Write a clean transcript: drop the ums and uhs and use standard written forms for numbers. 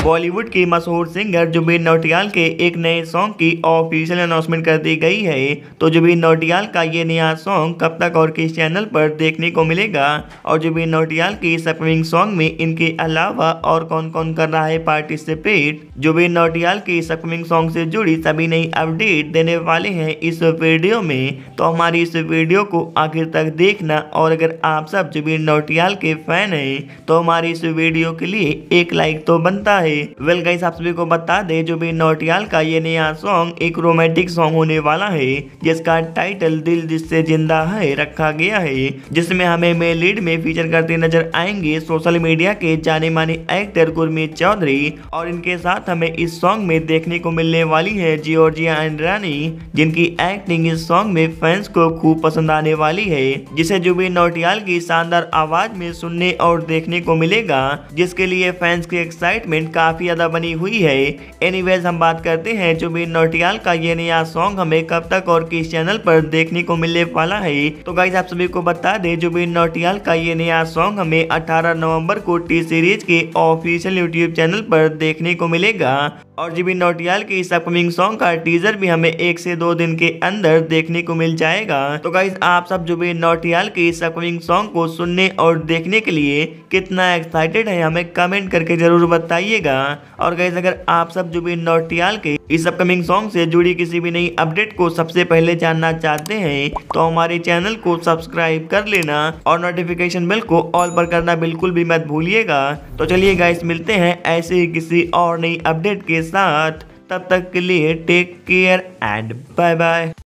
बॉलीवुड की मशहूर सिंगर जुबिन नौटियाल के एक नए सॉन्ग की ऑफिशियल अनाउंसमेंट कर दी गई है। तो जुबिन नौटियाल का ये नया सॉन्ग कब तक और किस चैनल पर देखने को मिलेगा और जुबिन नौटियाल की इस अपकमिंग सॉन्ग में इनके अलावा और कौन कौन कर रहा है पार्टिसिपेट। जुबिन नौटियाल की इस अपकमिंग सॉन्ग से जुड़ी सभी नई अपडेट देने वाले हैं इस वीडियो में। तो हमारी इस वीडियो को आखिर तक देखना और अगर आप सब जुबिन नौटियाल के फैन हैं तो हमारी इस वीडियो के लिए एक लाइक तो बनता है। वेल गाइस, आप सभी को बता दें जुबिन नौटियाल का ये नया सॉन्ग एक रोमांटिक सॉन्ग होने वाला है जिसका टाइटल दिल जिससे जिंदा है रखा गया है, जिसमें हमें मेन लीड में फीचर करते नजर आएंगे सोशल मीडिया के जाने माने एक्टर गुरमीत चौधरी और इनके साथ हमें इस सॉन्ग में देखने को मिलने वाली है जॉर्जिया आंद्रानी, जिनकी एक्टिंग इस सॉन्ग में फैंस को खूब पसंद आने वाली है, जिसे जुबिन नौटियाल की शानदार आवाज में सुनने और देखने को मिलेगा, जिसके लिए फैंस की एक्साइटमेंट काफी ज्यादा बनी हुई है। एनीवेज, हम बात करते हैं जुबिन नौटियाल का ये नया सॉन्ग हमें कब तक और किस चैनल पर देखने को मिलने वाला है। तो गाइस, आप सभी को बता दें जुबिन नौटियाल का ये नया सॉन्ग हमें 18 नवंबर को टी सीरीज के ऑफिशियल यूट्यूब चैनल पर देखने को मिलेगा और जुबिन नौटियाल की इस अपकमिंग सॉन्ग का टीजर भी हमें 1 से 2 दिन के अंदर देखने को मिल जाएगा। तो गाइस, आप सब जुबिन नौटियाल की इस अपकमिंग सॉन्ग को सुनने और देखने के लिए कितना एक्साइटेड है हमें कमेंट करके जरूर बताइएगा। और गाइस, अगर आप सब जुबिन नौटियाल के इस अपकमिंग सॉन्ग से जुड़ी किसी भी नई अपडेट को सबसे पहले जानना चाहते हैं तो हमारे चैनल को सब्सक्राइब कर लेना और नोटिफिकेशन बेल को ऑल पर करना बिल्कुल भी मत भूलिएगा। तो चलिए गाइस, मिलते हैं ऐसे ही किसी और नई अपडेट के साथ। तब तक के लिए take care and bye bye.